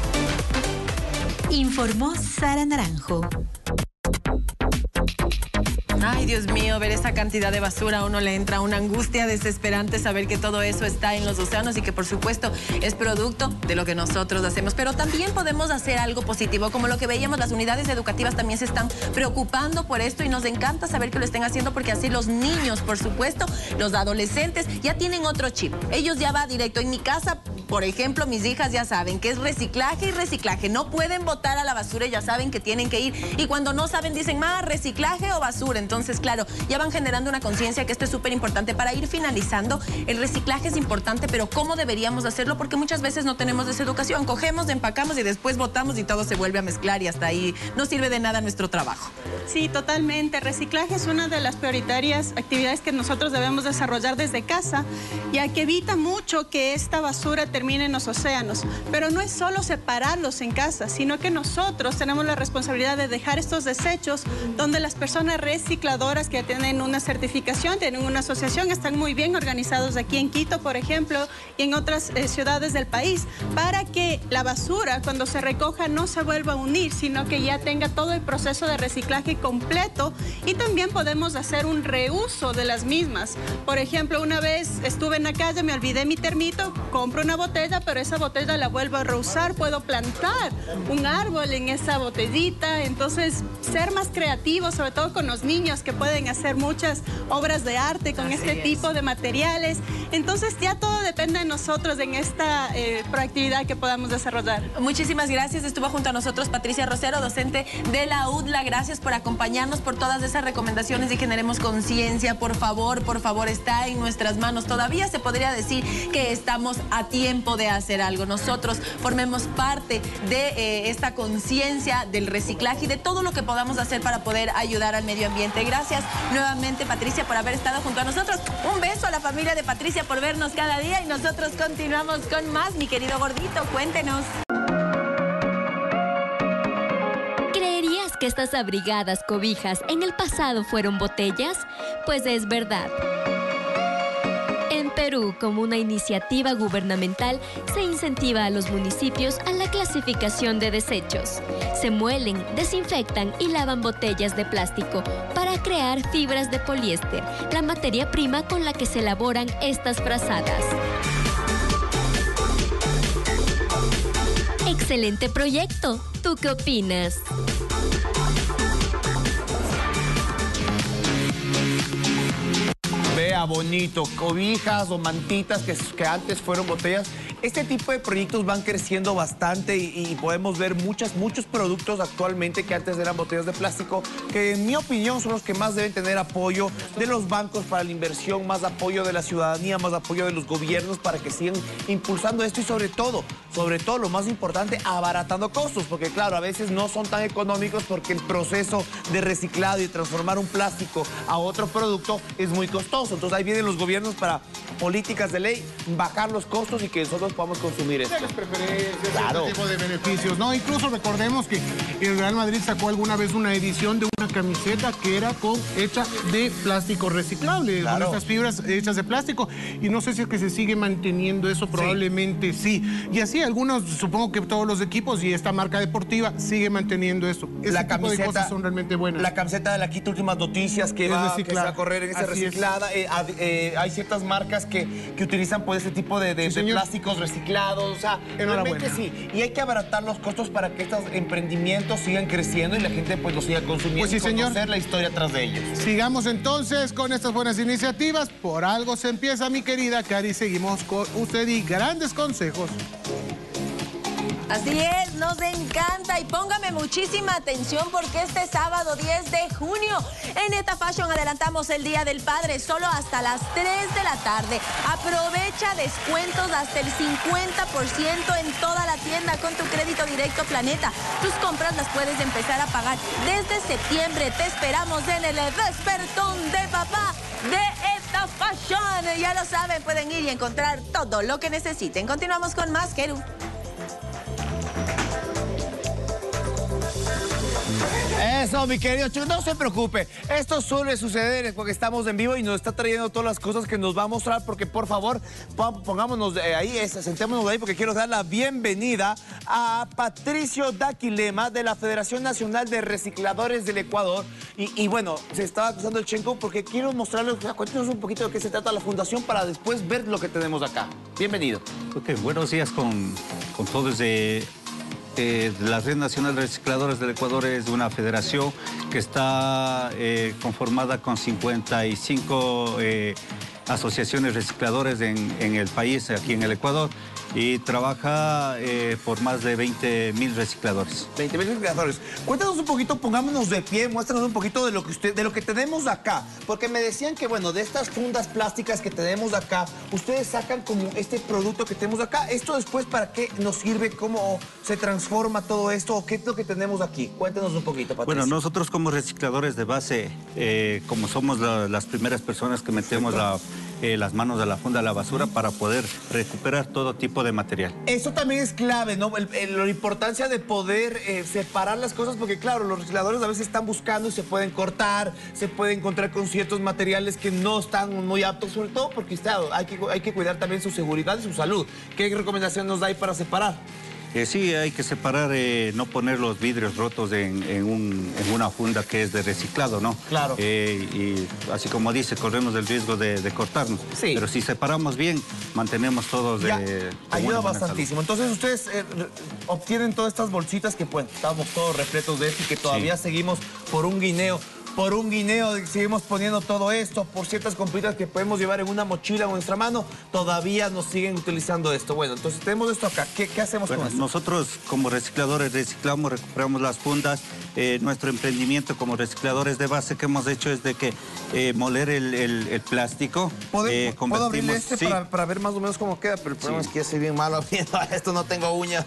Informó Sara Naranjo. Ay, Dios mío, ver esa cantidad de basura a uno le entra una angustia desesperante saber que todo eso está en los océanos y que por supuesto es producto de lo que nosotros hacemos. Pero también podemos hacer algo positivo, como lo que veíamos, las unidades educativas también se están preocupando por esto y nos encanta saber que lo estén haciendo porque así los niños, por supuesto, los adolescentes ya tienen otro chip. Ellos ya van directo. En mi casa, por ejemplo, mis hijas ya saben que es reciclaje y reciclaje. No pueden botar a la basura, ya saben que tienen que ir. Y cuando no saben dicen, más reciclaje o basura. Entonces, claro, ya van generando una conciencia que esto es súper importante. Para ir finalizando, el reciclaje es importante, pero ¿cómo deberíamos hacerlo? Porque muchas veces no tenemos esa educación. Cogemos, empacamos y después botamos y todo se vuelve a mezclar y hasta ahí no sirve de nada nuestro trabajo. Sí, totalmente. Reciclaje es una de las prioritarias actividades que nosotros debemos desarrollar desde casa, ya que evita mucho que esta basura termine en los océanos. Pero no es solo separarlos en casa, sino que nosotros tenemos la responsabilidad de dejar estos desechos donde las personas recicladoras que tienen una certificación, tienen una asociación, están muy bien organizados aquí en Quito, por ejemplo, y en otras ciudades del país, para que la basura, cuando se recoja, no se vuelva a unir, sino que ya tenga todo el proceso de reciclaje completo. Y también podemos hacer un reuso de las mismas. Por ejemplo, una vez estuve en la calle, me olvidé mi termito, compro una botella, pero esa botella la vuelvo a reusar, puedo plantar un árbol en esa botellita. Entonces, ser más creativos, sobre todo con los niños que pueden hacer muchas obras de arte con este tipo de materiales. Entonces, ya todo depende de nosotros en esta proactividad que podamos desarrollar. Muchísimas gracias. Estuvo junto a nosotros Patricia Rosero, docente de la UDLA. Gracias por acompañarnos, por todas esas recomendaciones y generemos conciencia. Por favor, está en nuestras manos. Todavía se podría decir que estamos a tiempo de hacer algo. Nosotros formemos parte de esta conciencia del reciclaje y de todo lo que podamos hacer para poder ayudar al medio ambiente. Gracias nuevamente, Patricia, por haber estado junto a nosotros. Un beso a la familia de Patricia por vernos cada día y nosotros continuamos con más. Mi querido gordito, cuéntenos. ¿Creerías que estas abrigadas cobijas en el pasado fueron botellas? Pues es verdad. En Perú, como una iniciativa gubernamental, se incentiva a los municipios a la clasificación de desechos. Se muelen, desinfectan y lavan botellas de plástico para crear fibras de poliéster, la materia prima con la que se elaboran estas frazadas. ¡Excelente proyecto! ¿Tú qué opinas? Vea, bonito, cobijas o mantitas que antes fueron botellas. Este tipo de proyectos van creciendo bastante y podemos ver muchos productos actualmente que antes eran botellas de plástico, que en mi opinión son los que más deben tener apoyo de los bancos para la inversión, más apoyo de la ciudadanía, más apoyo de los gobiernos para que sigan impulsando esto y sobre todo lo más importante, abaratando costos, porque claro, a veces no son tan económicos porque el proceso de reciclado y transformar un plástico a otro producto es muy costoso. Entonces ahí vienen los gobiernos para políticas de ley, bajar los costos y que nosotros nosotros podamos consumir esto. De las preferencias, claro. Este tipo de beneficios, ¿no? Incluso recordemos que el Real Madrid sacó alguna vez una edición de una camiseta que era hecha de plástico reciclable, claro, con estas fibras hechas de plástico. Y no sé si es que se sigue manteniendo eso, probablemente sí. Y así algunos, supongo que todos los equipos y esta marca deportiva sigue manteniendo eso. Ese tipo de cosas son realmente buenas. La camiseta de la Quito Últimas Noticias que va a correr en esa reciclada. Hay ciertas marcas que utilizan pues ese tipo de plásticos reciclados. O sea, realmente sí. Y hay que abaratar los costos para que estos emprendimientos sigan creciendo y la gente pues los siga consumiendo. Pues sí, señor. Y conocer la historia atrás de ellos. Sigamos entonces con estas buenas iniciativas. Por algo se empieza, mi querida Cari. Seguimos con usted y grandes consejos. Así es, nos encanta y póngame muchísima atención porque este sábado 10 de junio en Eta Fashion adelantamos el Día del Padre solo hasta las 3 de la tarde. Aprovecha descuentos hasta el 50% en toda la tienda con tu crédito directo Planeta. Tus compras las puedes empezar a pagar desde septiembre. Te esperamos en el Despertón de Papá de Eta Fashion. Ya lo saben, pueden ir y encontrar todo lo que necesiten. Continuamos con más, Keru. Eso, mi querido Chuck, no se preocupe. Esto suele suceder porque estamos en vivo y nos está trayendo todas las cosas que nos va a mostrar. Porque, por favor, pongámonos ahí, sentémonos ahí porque quiero dar la bienvenida a Patricio Daquilema de la Federación Nacional de Recicladores del Ecuador. Y bueno, se estaba acusando el Chenco porque quiero mostrarles, cuéntenos un poquito de qué se trata la fundación para después ver lo que tenemos acá. Bienvenido. Ok, buenos días con todos. La Red Nacional de Recicladores del Ecuador es una federación que está conformada con 55 asociaciones recicladores en el país, aquí en el Ecuador, y trabaja por más de 20.000 recicladores. 20.000 recicladores. Cuéntanos un poquito, pongámonos de pie, muéstranos un poquito de lo que tenemos acá. Porque me decían que, bueno, de estas fundas plásticas que tenemos acá, ustedes sacan como este producto que tenemos acá. ¿Esto después para qué nos sirve? ¿Cómo se transforma todo esto? ¿O qué es lo que tenemos aquí? Cuéntanos un poquito, Patricio. Bueno, nosotros como recicladores de base, como somos las primeras personas que metemos las manos a la funda de la basura para poder recuperar todo tipo de material. Eso también es clave, ¿no? La importancia de poder separar las cosas, porque claro, los recicladores a veces están buscando y se pueden cortar, se pueden encontrar con ciertos materiales que no están muy aptos, sobre todo porque claro, hay que cuidar también su seguridad y su salud. ¿Qué recomendación nos da ahí para separar? Sí, hay que separar, no poner los vidrios rotos en una funda que es de reciclado, ¿no? Claro. Y así como dice, corremos el riesgo de cortarnos. Sí. Pero si separamos bien, mantenemos todos ayuda bastantísimo. Entonces ustedes obtienen todas estas bolsitas que pues estamos todos repletos de esto y que todavía seguimos por un guineo. Por un guineo seguimos poniendo todo esto, por ciertas compritas que podemos llevar en una mochila o en nuestra mano, todavía nos siguen utilizando esto. Bueno, entonces tenemos esto acá. ¿Qué hacemos con esto? Nosotros como recicladores reciclamos, recuperamos las fundas. Nuestro emprendimiento como recicladores de base que hemos hecho es de que moler el plástico. ¿Puedo abrirle este para ver más o menos cómo queda? Pero el problema es que yo soy bien malo viendo esto, no tengo uñas.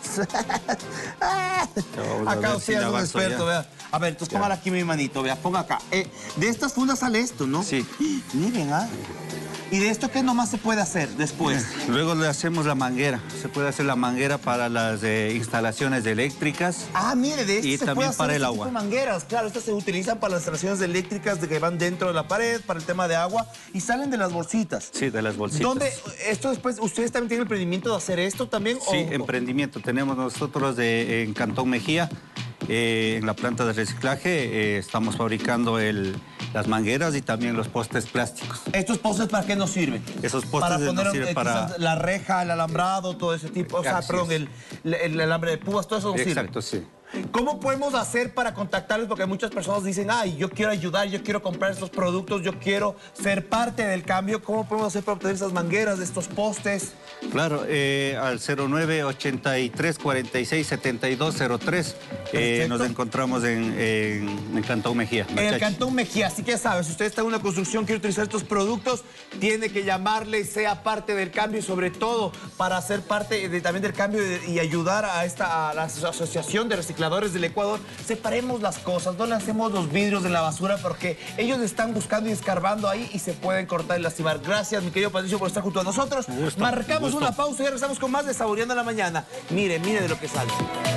Acá usted es un experto, vea. A ver, entonces ponga aquí mi manito, vea, ponga acá. De estas fundas sale esto, ¿no? Sí. Miren, ¿y de esto qué nomás se puede hacer después? Luego le hacemos la manguera. Se puede hacer la manguera para las instalaciones eléctricas. Ah, mire, de esto y se también puede hacer para el este agua. tipo de mangueras. Claro, estas se utilizan para las instalaciones eléctricas que van dentro de la pared, para el tema de agua, y salen de las bolsitas. Sí, de las bolsitas. ¿Dónde? Esto después, ¿ustedes también tienen el emprendimiento de hacer esto también? Sí, emprendimiento. Tenemos nosotros en Cantón Mejía, en la planta de reciclaje, estamos fabricando las mangueras y también los postes plásticos. ¿Estos postes para qué nos sirven? Esos postes nos sirven para la reja, el alambrado, todo ese tipo. O sea, perdón, el alambre de púas, todo eso nos sirve. Exacto, sí. ¿Cómo podemos hacer para contactarles? Porque muchas personas dicen, ay, yo quiero ayudar, yo quiero comprar estos productos, yo quiero ser parte del cambio. ¿Cómo podemos hacer para obtener esas mangueras, de estos postes? Claro, al 09-83-46-7203 nos encontramos en Cantón Mejía. En el Cantón Mejía, así que ya sabes, si usted está en una construcción, quiere utilizar estos productos, tiene que llamarle, sea parte del cambio y sobre todo para ser parte también del cambio y ayudar a la Asociación de Recicladores recicladores del Ecuador, separemos las cosas, no lancemos los vidrios de la basura porque ellos están buscando y escarbando ahí y se pueden cortar y lastimar. Gracias, mi querido Patricio, por estar junto a nosotros. Marcamos una pausa y regresamos con más de Saboreando la Mañana. Mire de lo que sale.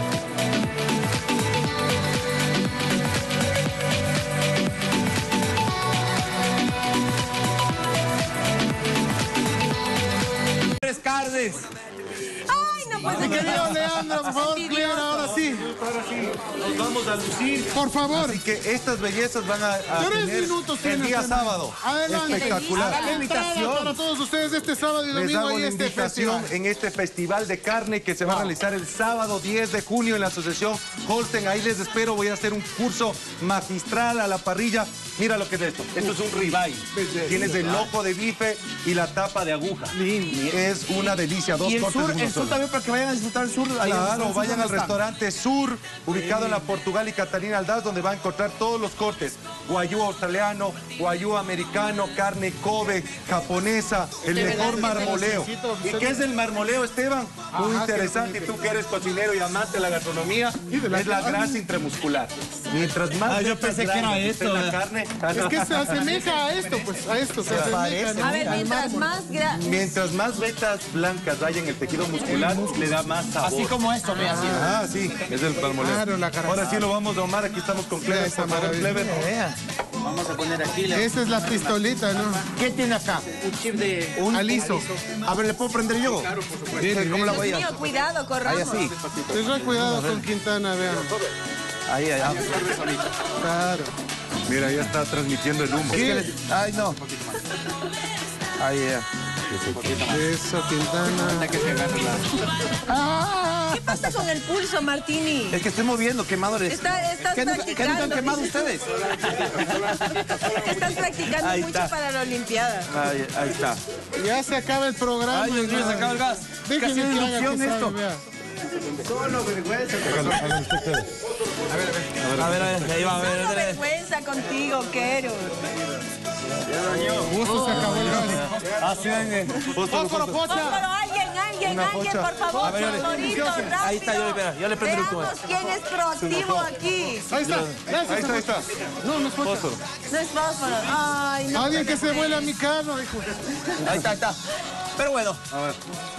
Carnes. Ay, no puede ser. Mi querido Leandro, por favor, Clear, ahora sí. Nos vamos a lucir. Por favor. Así que estas bellezas van a 3 tener minutos el día sábado. Adelante. Espectacular. Hagan la invitación para todos ustedes este sábado y Les domingo hago en la este invitación festival. en este festival de carne que se va a realizar el sábado 10 de junio en la asociación Holsten. Ahí les espero. Voy a hacer un curso magistral a la parrilla. Mira lo que es esto. Esto es un ribeye. Tienes el ojo de bife y la tapa de aguja. Es una delicia. Dos y el cortes sur, de uno el sur solo. también para que vayan a disfrutar el sur. Claro, vayan al restaurante Sur, ubicado en la Portugal y Catalina Aldaz, donde va a encontrar todos los cortes. Guayú australiano, guayú americano, carne Kobe, japonesa, el mejor marmoleo. ¿Y qué es el marmoleo, Esteban? Muy interesante. Y tú que eres cocinero y amante de la gastronomía, es la grasa intramuscular. Mientras más yo pensé que era esto, la carne, Es que se asemeja a esto, pues, a esto se asemeja. ¿no? A ver, mientras más vetas blancas haya en el tejido muscular, le da más sabor. Así como esto, mira, así. Ah, sí, es el marmoleo. Claro, la cara. Ahora sí lo vamos a ahumar. Aquí estamos con Clever. Esa Por favor, maravilla. Clever. Vamos a poner aquí Esa es la pistolita, ¿no? ¿Qué tiene acá? un chip de... Aliso. A ver, ¿le puedo prender yo? Claro, por supuesto. ¿Cómo la voy a Dios mío, cuidado, Ahí corramos. así. Tengan cuidado con Quintana, vean. Ahí. Claro. Mira, ya está transmitiendo el humo. Ay, no. Ahí, ya. Eso, Quintana. ¿Qué pasa con el pulso, Martini? Es que estoy moviendo, quemadores. Estás ¿Qué nunca practicando. han quemado ustedes? Estás practicando Ahí mucho está. para la Olimpiada. Ahí está. Ya se acaba el programa. Ay, Dios mío, se acaba el gas. Déjenme Casi que haga inducción que esto. sabe, vea. Solo vergüenza. A ver, ahí va, a ver. Tengo vergüenza contigo, Quero. Justo se acabó el gas. Así ven. ¡Fósforo, pocha! Fósforo, alguien, por favor, A ver, favorito, rápido. ahí está, yo le prendo el último. Veamos quién es proactivo aquí. Ahí está. Ahí está. No, no es pocha. No es fósforo. Ay, no. Alguien que se vuele a mi carro, dijo. Ahí está. Pero bueno. A ver.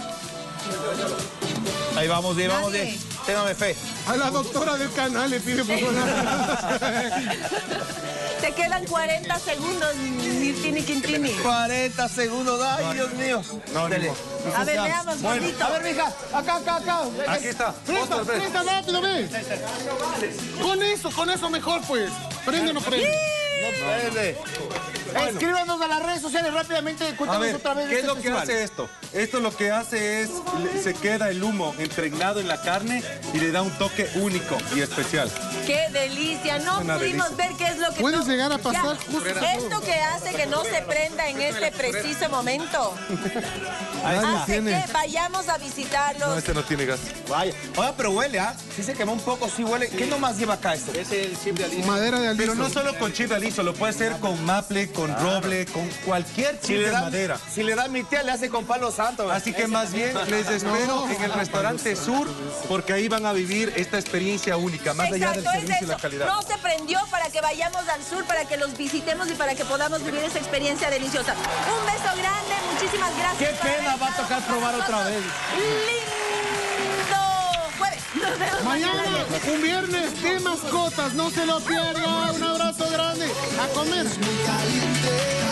Ahí vamos bien. Nadie. Téngame fe. A la doctora del canal le pide por favor. Te quedan 40 segundos, Mirtini Quintini. 40 segundos. Ay, Dios mío. No, Dele. A ver, veamos, bonito. A ver, mija. Acá. Aquí está. Presta, presta rápido, ve. Con eso mejor, pues. Prende o no prende. No prende. Escríbanos a las redes sociales rápidamente. A Cuéntanos ver, otra vez. ¿qué es lo que hace esto? Esto lo que hace es, se queda el humo impregnado en la carne y le da un toque único y especial. ¡Qué delicia! No Una pudimos delicia. ver qué es lo que... Puede llegar a pasar Ya, justo. esto que hace que no se prenda en este preciso momento hace que vayamos a visitarlos. No, este no tiene gas. Vaya. Oiga, pero huele, ¿ah? Sí se quemó un poco, sí huele. ¿Qué nomás lleva acá esto? Es el chip de aliso. Madera de aliso. Pero no solo con chip de aliso, lo puede hacer con maple, con roble, con cualquier chip de madera. Si le da mi tía, le hace con palo santo. Así que más bien les espero en el restaurante Sur, porque ahí van a vivir esta experiencia única, más allá del Exacto, es servicio y la eso. calidad. No se prendió para que vayamos al sur, para que los visitemos y para que podamos vivir esa experiencia deliciosa. Un beso grande, muchísimas gracias. Qué por pena, haber va a estado tocar con probar otra nosotros. vez. ¡Lindo! Jueves, nos vemos Mañana, un viernes de mascotas, no se lo pierdan. Un abrazo grande. A comer.